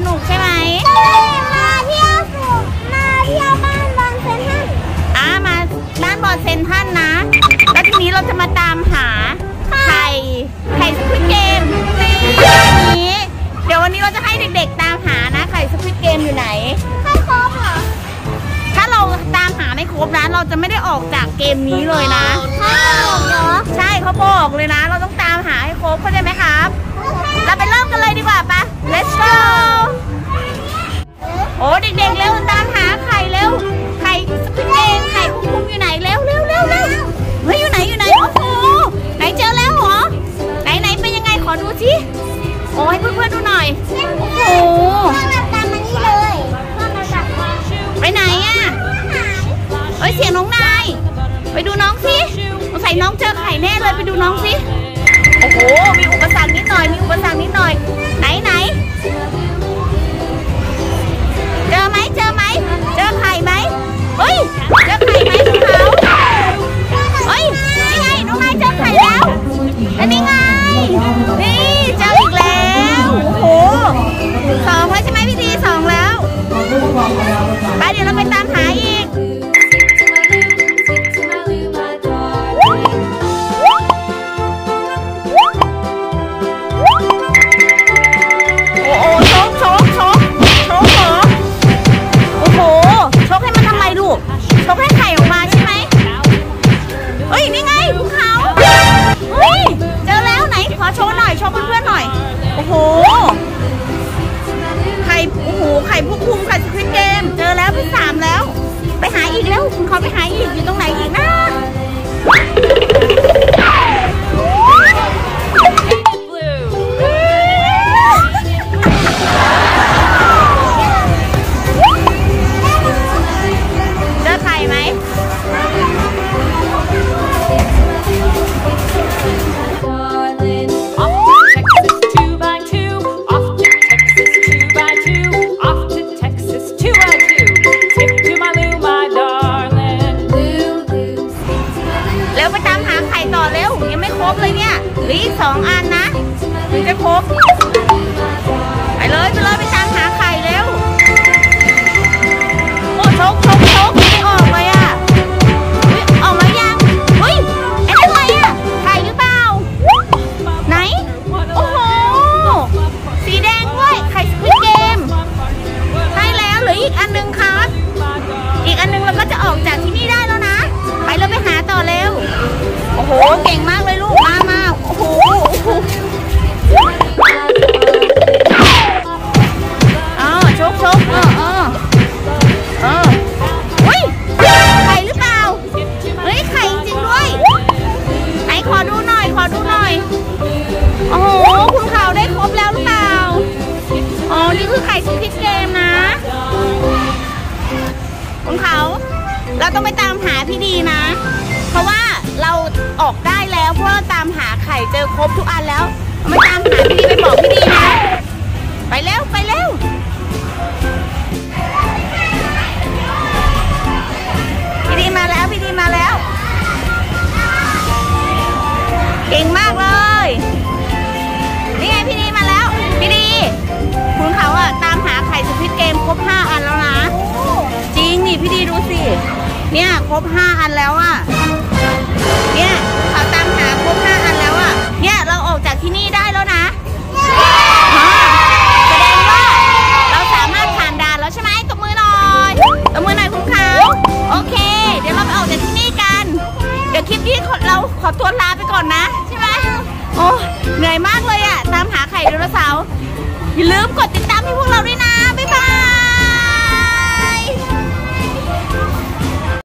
นุกใช่ไหมมาเที่ยวบ้านบอลเซนทันมาบ้านบอลเซนทันนะแล้วทีนี้เราจะมาตามหาไข่สควิดเกมนี้เดี๋ยววันนี้เราจะให้เด็กๆตามหานะไข่สควิดเกมอยู่ไหนไม่ครบเหรอถ้าเราตามหาไม่ครบนะเราจะไม่ได้ออกจากเกมนี้เลยนะใช่เขาบอกเลยนะเราต้องตามหาให้ครบเข้าใจไหมครับเราไปเริ่มกันเลยดีกว่าปะ let's go โอ้เด็กๆเร็วตามหาไข่เร็วไข่สควิดเกมไข่คุ้มอยู่ไหนเร็วเฮ้ยอยู่ไหนโอ้โหไหนเจอแล้วเหรอไหนเป็นยังไงขอดูสิโอ้ให้เพื่อนๆดูหน่อยโอ้โหตามมานี่เลยไปไหนอ่ะเฮ้ยเสียงน้องนายไปดูน้องสิสงสัยน้องเจอไข่แน่เลยไปดูน้องสิโอ้โหมีอุปสรรคนิดหน่อยไหนเจอไหมเจอไข่ไหมเฮ้ยเจอไข่ไหมคุณเขาเฮ้ยนี่ไงน้องนายเจอไข่แล้วแต่นี่ไงนี่เจออีกแล้วโอ้โห2แล้วใช่ไหมพี่ดี2แล้วไปเดี๋ยวเราไปตามหาอีกชกให้ไข่ออกมาใช่ไหมเฮ้ยนี่ไงภูเขาเฮ้ยเจอแล้วไหนขอโชว์หน่อยโชว์เพื่อนๆหน่อยโอ้โหไข่ผู้คุมไข่สควิดเกมเจอแล้วที่3แล้วไปหาอีกแล้วคุณเขาไปหาอีกอยู่ตรงไหนอีกนะเลยเนี่ยหรืออีก2 อันนะถึงจะครบไปเลยไปตามหาไข่เร็วโอ้ชกไม่ออกเลยอ่ะออกมายังเฮ้ยอะไรอ่ะไข่หรือเปล่าไหนโอ้โหสีแดงด้วยไข่สควิดเกมใช่แล้วเหลืออีกอันนึงครับอีกอันนึงเราก็จะออกจากที่นี่ได้แล้วนะไปเราไปหาต่อเร็วโอ้โหเก่งมากเลยลูกมาโอ้โหชกอุ้ยไข่หรือเปล่าเฮ้ยไข่จริงด้วยไหนขอดูหน่อยโอ้โหคุณข่าวได้ครบแล้วหรือเปล่าอ๋อนี่คือไข่สควิดเกมนะคุณเขาเราต้องไปตามหาพี่ดีนะเพราะว่าเราออกได้แล้วเพราะเราตามหาไข่เจอครบทุกอันแล้วมาตามหาพี่ดีไปบอกพี่ดีนะไปเร็วพี่ดีมาแล้วเก่งมากเลยนี่ไงพี่ดีมาแล้วพี่ดีคุณเขาอะตามหาไข่สควิดเกมครบ5 อันแล้วนะจริงนี่พี่ดีดูสิเนี่ยครบ5 อันแล้วอะเนี่ยเขาตามหาครบ5 อันแล้วอะเนี่ยเราออกจากที่นี่ได้แล้วนะแสดงว่าเราสามารถผ่านด่านแล้วใช่ไหมตบมือหน่อยคุณเขาโอเคเดี๋ยวเราไปออกจากที่นี่กันเดี๋ยวคลิปนี้เราขอตัวลาไปก่อนนะใช่ไหมโอ้เหนื่อยมากเลยอะตามหาไข่ไดโนเสาร์อย่าลืมกดติดตามให้พวกเราด้วยนะ